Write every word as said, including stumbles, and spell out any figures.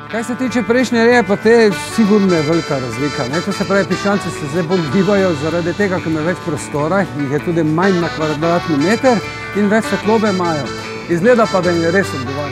Kaj se tiče prejšnje reje, pa te sigurno je velika razlika. Ne? To se pravi, piščanci se zdaj bolj gibajo zaradi tega, ker ima več prostora, jih je tudi manj na kvadratni meter in več svetlobe imajo. Izgleda pa, da jim je res odgovarja.